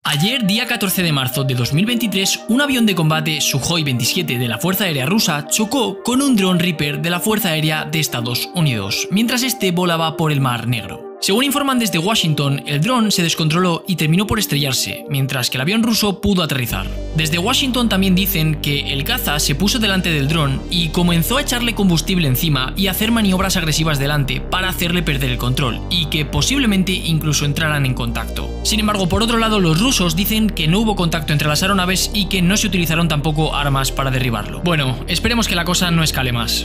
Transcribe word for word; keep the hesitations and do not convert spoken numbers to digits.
Ayer, día catorce de marzo de dos mil veintitrés, un avión de combate Sukhoi veintisiete de la Fuerza Aérea Rusa chocó con un dron Reaper de la Fuerza Aérea de Estados Unidos, mientras este volaba por el Mar Negro. Según informan desde Washington, el dron se descontroló y terminó por estrellarse, mientras que el avión ruso pudo aterrizar. Desde Washington también dicen que el caza se puso delante del dron y comenzó a echarle combustible encima y hacer maniobras agresivas delante para hacerle perder el control, y que posiblemente incluso entraran en contacto. Sin embargo, por otro lado, los rusos dicen que no hubo contacto entre las aeronaves y que no se utilizaron tampoco armas para derribarlo. Bueno, esperemos que la cosa no escale más.